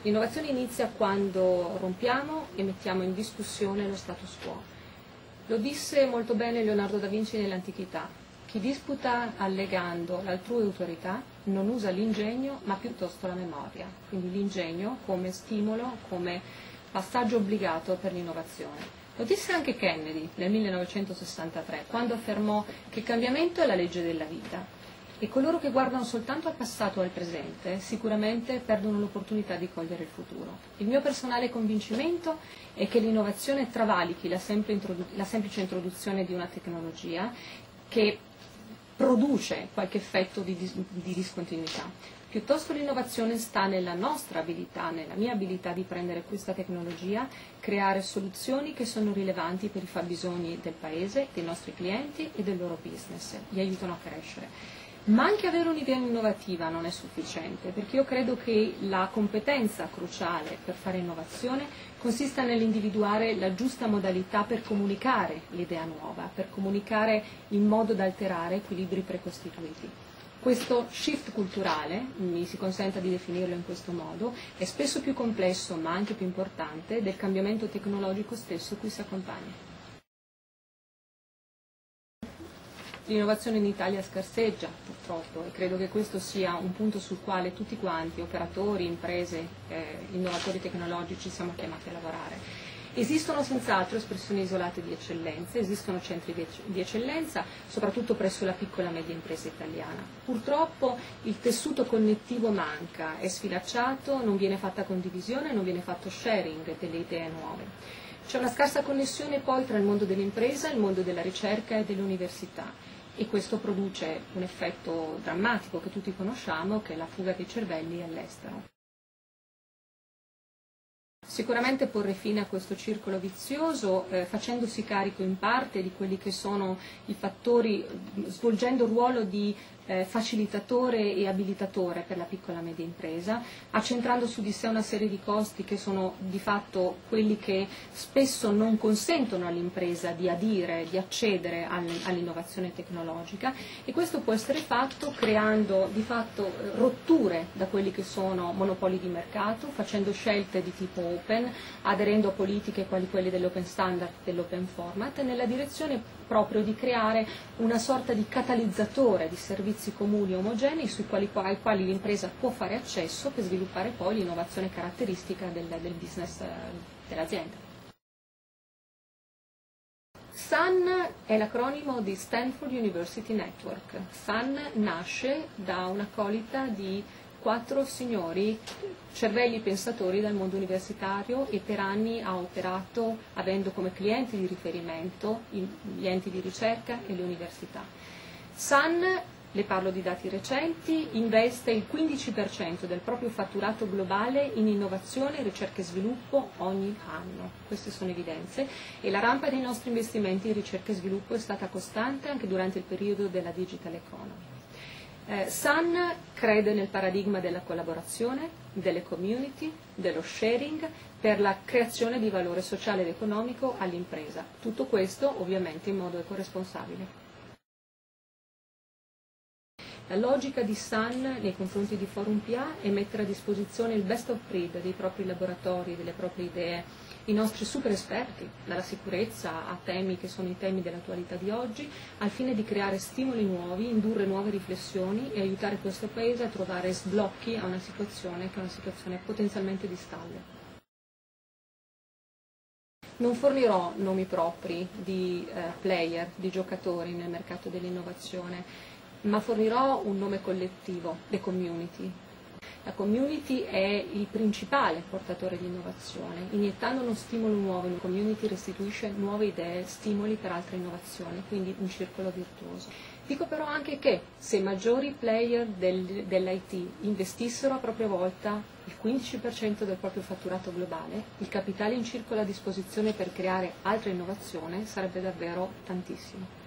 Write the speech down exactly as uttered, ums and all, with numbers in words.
L'innovazione inizia quando rompiamo e mettiamo in discussione lo status quo. Lo disse molto bene Leonardo da Vinci nell'antichità: chi disputa allegando l'altrui autorità non usa l'ingegno ma piuttosto la memoria. Quindi l'ingegno come stimolo, come passaggio obbligato per l'innovazione. Lo disse anche Kennedy nel millenovecentosessantatré, quando affermò che il cambiamento è la legge della vita. E coloro che guardano soltanto al passato o al presente sicuramente perdono l'opportunità di cogliere il futuro. Il mio personale convincimento è che l'innovazione travalichi la, la semplice introduzione di una tecnologia che produce qualche effetto di, dis di discontinuità. Piuttosto l'innovazione sta nella nostra abilità, nella mia abilità di prendere questa tecnologia, creare soluzioni che sono rilevanti per i fabbisogni del Paese, dei nostri clienti e del loro business, li aiutano a crescere. Ma anche avere un'idea innovativa non è sufficiente, perché io credo che la competenza cruciale per fare innovazione consista nell'individuare la giusta modalità per comunicare l'idea nuova, per comunicare in modo da alterare equilibri precostituiti. Questo shift culturale, mi si consenta di definirlo in questo modo, è spesso più complesso ma anche più importante del cambiamento tecnologico stesso cui si accompagna. L'innovazione in Italia scarseggia, purtroppo, e credo che questo sia un punto sul quale tutti quanti, operatori, imprese, eh, innovatori tecnologici, siamo chiamati a lavorare. Esistono senz'altro espressioni isolate di eccellenza, esistono centri di eccellenza, soprattutto presso la piccola e media impresa italiana. Purtroppo il tessuto connettivo manca, è sfilacciato, non viene fatta condivisione, non viene fatto sharing delle idee nuove. C'è una scarsa connessione poi tra il mondo dell'impresa, il mondo della ricerca e dell'università. E questo produce un effetto drammatico che tutti conosciamo, che è la fuga dei cervelli all'estero. Sicuramente porre fine a questo circolo vizioso eh, facendosi carico in parte di quelli che sono i fattori, svolgendo il ruolo di eh, facilitatore e abilitatore per la piccola e media impresa, accentrando su di sé una serie di costi che sono di fatto quelli che spesso non consentono all'impresa di adire, di accedere all'innovazione tecnologica, e questo può essere fatto creando di fatto rotture da quelli che sono monopoli di mercato, facendo scelte di tipo open, aderendo a politiche quali quelle dell'open standard, dell'open format, nella direzione proprio di creare una sorta di catalizzatore di servizi comuni omogenei sui quali, ai quali l'impresa può fare accesso per sviluppare poi l'innovazione caratteristica del, del business eh, dell'azienda. S U N è l'acronimo di Stanford University Network. S U N nasce da un'accolita di quattro signori cervelli pensatori dal mondo universitario e per anni ha operato avendo come clienti di riferimento gli enti di ricerca e le università. S U N, le parlo di dati recenti, investe il quindici per cento del proprio fatturato globale in innovazione, ricerca e sviluppo ogni anno. Queste sono evidenze e la rampa dei nostri investimenti in ricerca e sviluppo è stata costante anche durante il periodo della digital economy. Eh, S U N crede nel paradigma della collaborazione, delle community, dello sharing per la creazione di valore sociale ed economico all'impresa. Tutto questo ovviamente in modo ecoresponsabile. La logica di S U N nei confronti di Forum P A è mettere a disposizione il best of breed dei propri laboratori, delle proprie idee, i nostri super esperti, dalla sicurezza a temi che sono i temi dell'attualità di oggi, al fine di creare stimoli nuovi, indurre nuove riflessioni e aiutare questo Paese a trovare sblocchi a una situazione che è una situazione potenzialmente di stallo. Non fornirò nomi propri di eh, player, di giocatori nel mercato dell'innovazione, ma fornirò un nome collettivo, le community. La community è il principale portatore di innovazione. Iniettando uno stimolo nuovo in una community restituisce nuove idee, stimoli per altre innovazioni, quindi un circolo virtuoso. Dico però anche che se i maggiori player del, dell'I T investissero a propria volta il quindici per cento del proprio fatturato globale, il capitale in circolo a disposizione per creare altra innovazione sarebbe davvero tantissimo.